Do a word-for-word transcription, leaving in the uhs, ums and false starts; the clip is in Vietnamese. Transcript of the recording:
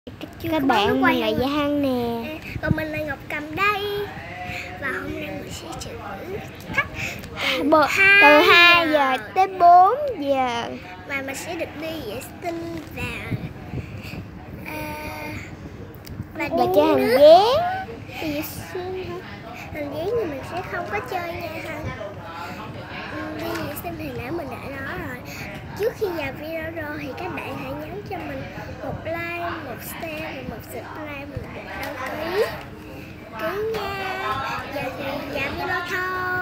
Các bạn, mình là Giang nè. À, còn mình là Ngọc Cầm đây. Và hôm nay mình sẽ chữ thách từ, từ hai giờ tới bốn giờ. Mà mình sẽ được đi vệ sinh và à, và Và chơi hành dán. vệ sinh hả? Hành dán thì mình sẽ không có chơi nha ha. Đi vệ sinh thì nãy mình đã nói rồi. Trước khi vào video rồi thì các bạn hãy nhấn cho mình một like, một share và một subscribe, một đăng ký ký nha. Giờ thì vào video thôi.